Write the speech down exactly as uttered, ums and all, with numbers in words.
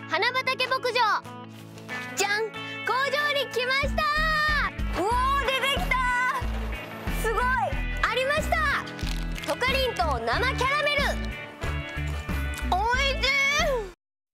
花畑牧場。じゃん、工場に来ました。うおー、出てきた。すごい。ありました。トカリンと生キャラメル。